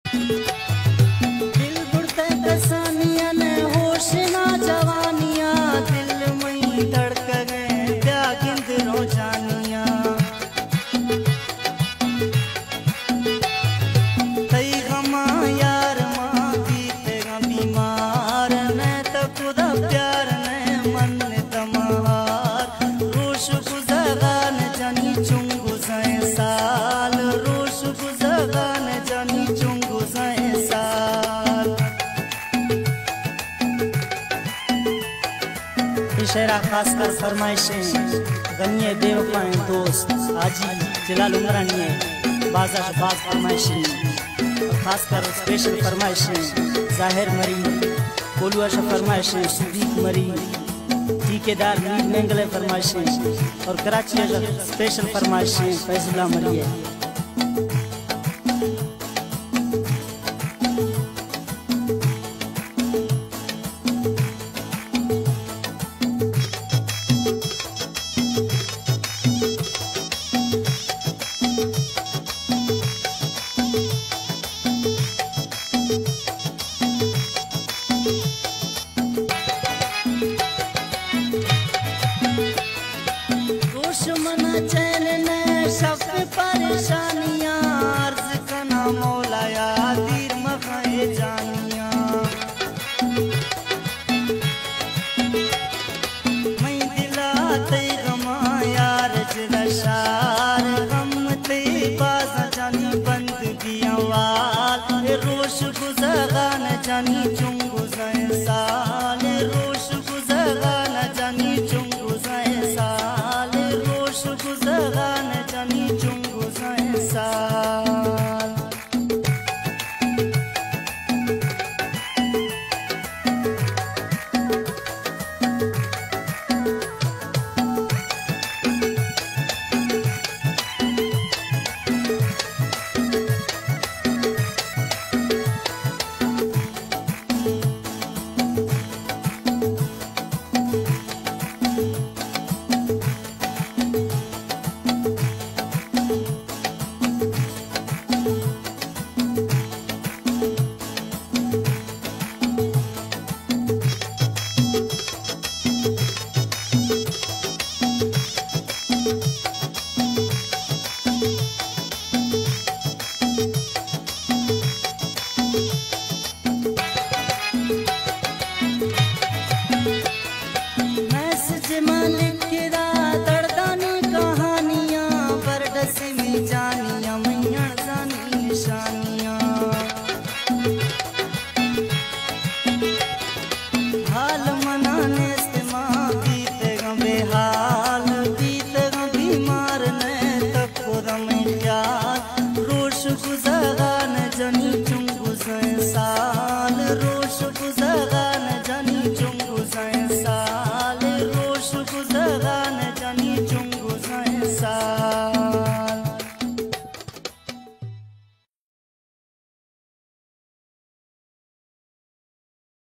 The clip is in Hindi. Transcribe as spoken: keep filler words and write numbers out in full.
दिल बुढ़ते कसानिया ने होश ना जवानिया, दिल में धड़क गए क्या गिंद रोजानिया। तई गमा यार माँ बीते गा बीमार ने तो खुदा प्यार ने मन तमार। रोश गुजरा न जानी चुंगु जाए साल, रोश गुजरा न जानी चुंगु जाए साल। शेरा खासकर फरमाइशें गन्ये बेवफाएं दोस्त आजी जलाल उमरानी है बाजा बाज फरमाइशें, और खासकर स्पेशल फरमाइशें जाहिर मरी कोलुआ फरमाइशें सुदीक मरी ठेकेदार मीर नेंगले फरमाइशें, और कराची स्पेशल फरमाइशें फैजुल्ला मरी है। दुश्मन चैन ने सब परेशानियां, अर्ज कना मौलाया दीर मखाए जानिया। मैं दिला ते गमा यार जलशार, गम ते बाजा जानी बंद दिया वाल। रोश गुजरा न जानी चुंगु जाए साल, रोश गुजरा न जानी चुंगु जाए साल, रोश गुजरा न जानी चुंगु जाए साल। रोश गुजरा न जानी चुंगु जाए साल, रोश गुजरा न जानी चुंगु जाए साल, रोश गुजरा न जानी चुंगु जाए साल।